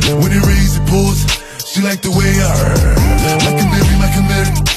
When it rains, it pours. She like the way I like